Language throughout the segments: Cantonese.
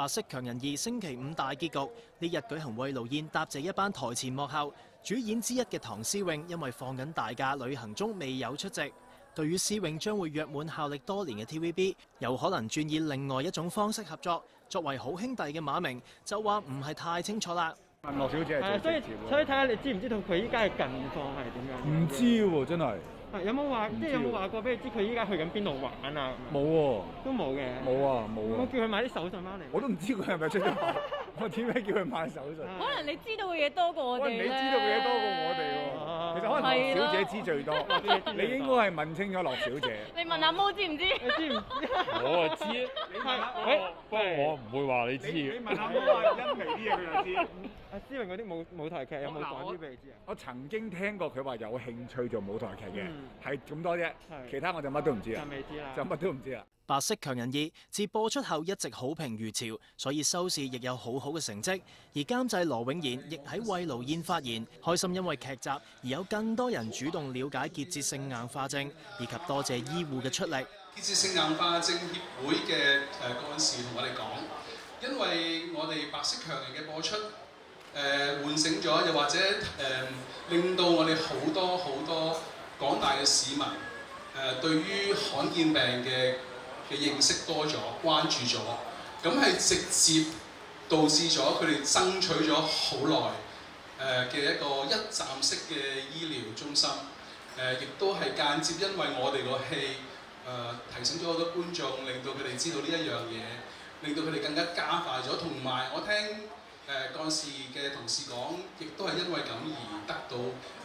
白色強人2星期5大結局，呢日舉行慰勞宴，答謝一班台前幕後主演之一嘅唐詩詠，因為放緊大假旅行中未有出席。對於詩詠將會約滿效力多年嘅 TVB， 有可能轉以另外一種方式合作。作為好兄弟嘅馬明就話唔係太清楚啦。 問樂小姐係最直接喎， 所以睇下你知唔知道佢依家嘅近況係點樣？ 唔知喎，真係。 有冇話有冇話過俾你知佢依家去緊邊度玩啊？ 冇喎， 都冇嘅。 冇啊，冇啊。 我叫佢買啲手信翻嚟。我都唔知佢係咪出咗賣，我點解叫佢買手信？ 可能你知道嘅嘢多過我哋咧。 你知道嘅嘢多過我哋喎。其實可能樂小姐知最多，你應該係問清楚樂小姐。 你問阿毛知唔知？ 你知唔知？ 我就知，你問下我，不過我唔會話你知。 你問下我話欣微啲嘢佢就知。 阿詩詠嗰啲舞台劇有冇講啲俾你知啊？ 我曾經聽過佢話有興趣做舞台劇嘅，係咁多啫。其他我就乜都唔知啦， 就未知啦， 就乜都唔知啦。 白色強人2自播出後一直好評如潮，所以收視亦有好好嘅成績。而監製羅永賢亦喺慰勞宴發言，開心因為劇集而有更多人主動了解結節性硬化症，以及多謝醫護嘅出力。 結節性硬化症協會嘅幹事同我哋講，因為我哋白色強人嘅播出，喚醒咗，又或者令到我哋好多廣大嘅市民對於罕見病嘅認識多咗、關注咗，咁係直接導致咗佢哋爭取咗好耐嘅一個一站式嘅醫療中心，亦都係間接因為我哋個戲提醒咗好多觀眾，令到佢哋知道呢一樣嘢，令到佢哋更加加快咗。同埋我聽幹事嘅同事講，亦都係因為咁而得到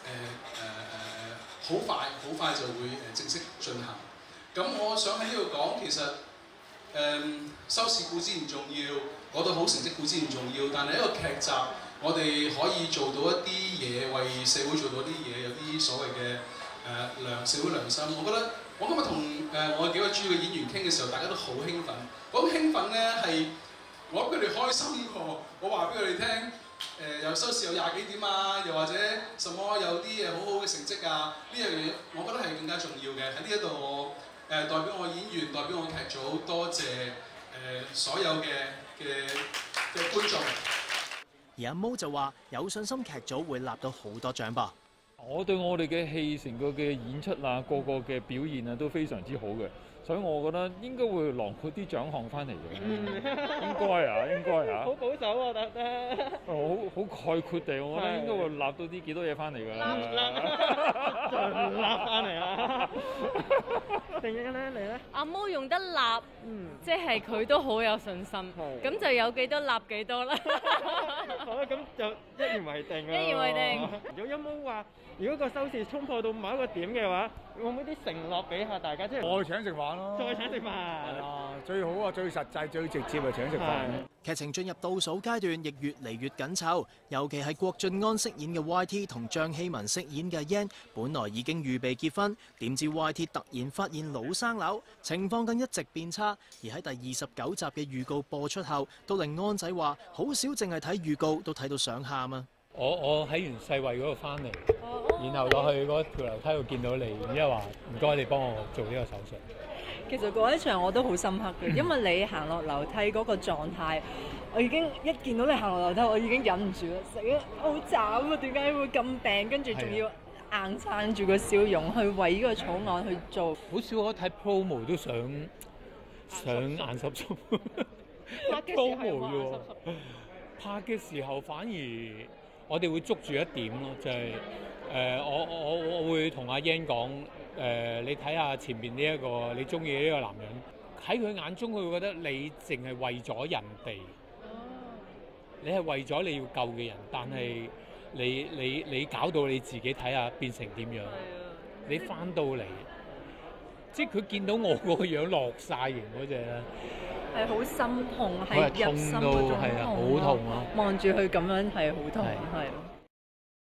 好快就會正式進行。咁我想喺呢度講，其實收視固然重要，攞到好成績固然重要，但係一個劇集，我哋可以做到一啲嘢，為社會做到啲嘢，有啲所謂嘅社會良心。我覺得我今日同我幾位主要嘅演員傾嘅時候，大家都好興奮。嗰種興奮咧係我諗佢哋開心過，我話俾佢哋聽。有收視有20幾點啊，又或者什麼有啲好好嘅成績啊，呢樣嘢我覺得係更加重要嘅。喺呢一度我代表我演員，代表我劇組，多謝所有嘅觀眾。 而阿毛就話有信心劇組會立到好多獎噃。 我對我哋嘅戲成個嘅演出啊，個嘅表現啊都非常之好嘅。所以我覺得應該會囊括啲獎項翻嚟嘅，應該啊， 好保守啊，得得。 好概括地，我覺得應該會立到啲幾多嘢翻嚟㗎啦， 立翻嚟啊！定嘅咧，你咧？ 阿毛用得立，即係佢都好有信心，咁就有幾多立幾多啦。 好啦，咁就一言為定啦。 一言為定。 有冇話，如果個收視衝破到某一個點嘅話，會唔會啲承諾俾下大家？即係再請食飯咯， 再請食飯。 係啊，最好啊，最實際、最直接啊，請食飯。 劇情進入倒數階段，亦越嚟越緊湊，尤其係郭晉安飾演嘅 YT 同張曦雯飾演嘅 Yan， 本來已經預備結婚，點知 YT 突然發現老生瘤，情況更一直變差。而喺第29集嘅預告播出後，都令安仔話好少淨係睇預告都睇到想喊啊！ 我喺完世衛嗰度翻嚟，然後落去嗰條樓梯度見到你，然之後話唔該你幫我做呢個手術。 其實嗰一場我都好深刻嘅，因為你行落樓梯嗰個狀態，我已經一見到你行落樓梯，我已經忍唔住啦，死啦，好慘啊！點解會咁病？跟住仲要硬撐住個笑容去為呢個草案去做。 好少我睇 promo 都想眼濕濕。 拍 promo 啫喎，拍嘅時候反而我哋會捉住一點咯，就係我會同阿 Yan 講。你睇下前面呢一個你中意呢個男人，喺佢眼中佢會覺得你淨係為咗人哋，你係為咗你要救嘅人，但係你搞到你自己睇下變成點樣？你翻到嚟，即係佢見到我個樣落晒型嗰隻咧， 係好心痛，係入心嗰種痛， 好痛啊！ 望住佢咁樣係好痛，係。